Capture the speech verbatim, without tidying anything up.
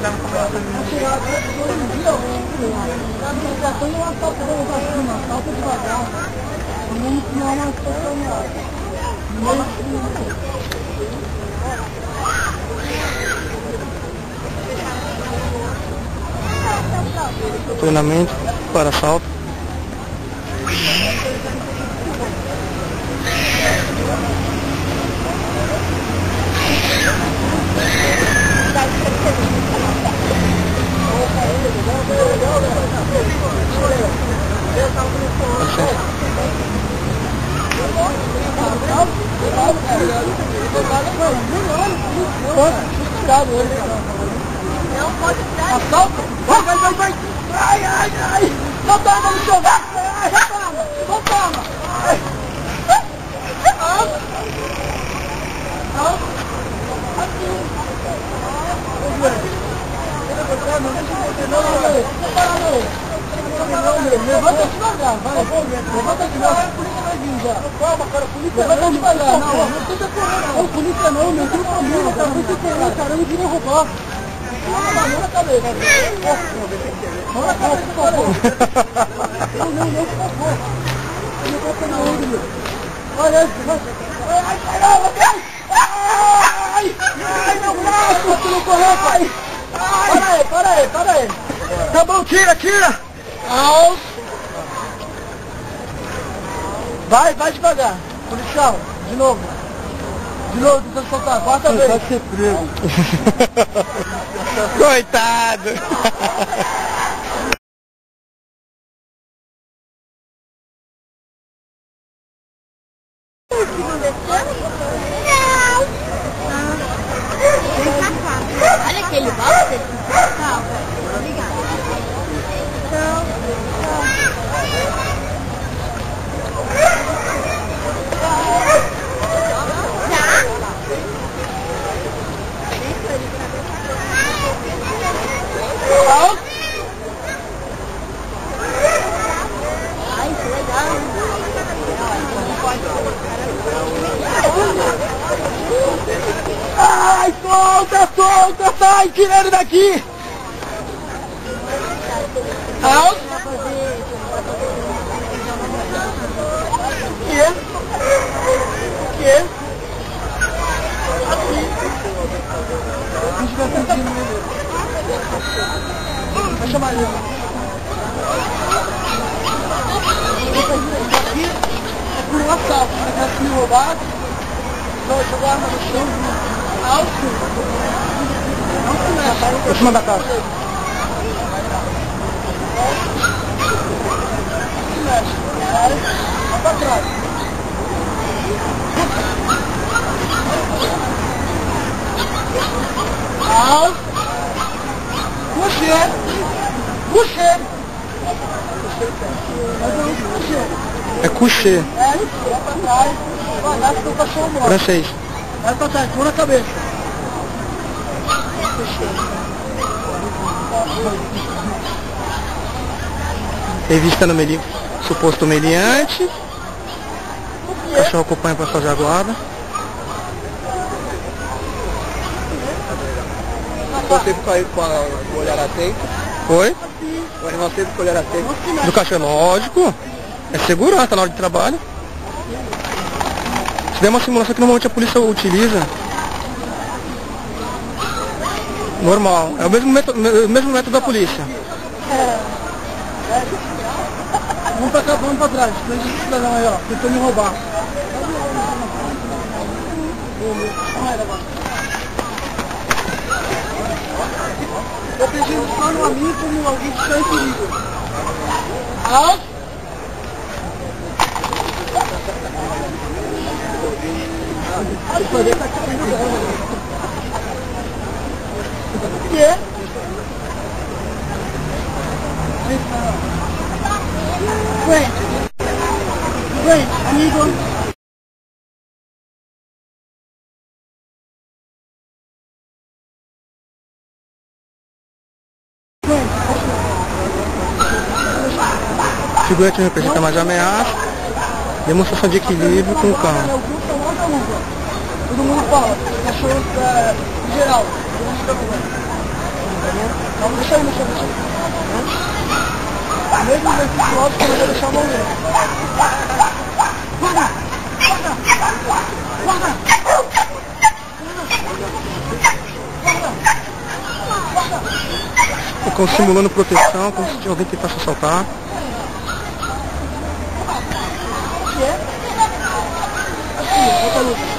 Treinamento para assalto. Não pode tirar. Assalto? Vai, vai, vai, vai. Ai, ai, ai. Não toma no seu gato. Ai, não toma. Não toma. Ai. Não. Não. Aqui. Não, levanta devagar, vai. Levanta devagar, a polícia vai vir já. Calma, cara, a polícia vai devagar. Não, não precisa correr, não. Não, polícia não, meu filho família, cara. Não precisa correr, cara. Eu queria roubar. Não na cabeça. Não na cabeça, por favor. Não, não, não, por favor. Eu não vou pegar onde, meu. Olha esse, vai. Ai, caramba, ai. Ai, ai, meu braço. Tu não correu, pai. Para aí, para aí, para aí. Tá bom, tira, tira. Au. Vai, vai devagar. Policial, de novo. De novo, tentando soltar. Quarta vez. Vai ser preso. Coitado. Olha aquele boxe. Tá, obrigada. Então, ai, que legal. Ai, solta, solta, sai, tira ele daqui. Au. Que? Que? Aqui. A gente vai sentindo ele. Vai chamar ele. Aqui é por um assalto, né? Que é roubado. Vai jogar a arma no chão. Alto. Não se mexe. Por cima da casa. Não se mexe. Vai pra trás. Alto. Puxa. Puxa. É coucher. É, vai pra trás. Vai lá, que o cachorro morre. Francês. Vai pra trás, põe na cabeça. Revista no meli, suposto meliante. O cachorro acompanha para fazer a guarda. Você ficou aí com a- o olhar atento? Foi? O animal sempre com o olhar atento? Do cachorro, lógico. É segurança na hora de trabalho. Isso daí é uma simulação que normalmente a polícia utiliza. Normal. É o mesmo método, o mesmo método da polícia. Vamos pra cá, vamos pra trás. Prende esse cidadão aí, ó. Tentou me roubar. Eu pedindo só no amigo como alguém que está em perigo. Ah? O poder tá caindo dela. O quê? Frente. Frente, amigo. O figurante não representa mais ameaça. Demonstração de equilíbrio com o cão. Todo mundo fala, cachorro é, em geral, todo mundo fica com Não, deixa aí, deixa aí, deixa aí. Mesmo nesse lado que eu não vou deixar a mão nele. Guarda! Guarda! Guarda! Ficam simulando proteção, como se alguém tentasse assaltar. O que é? Aqui, bota a luz.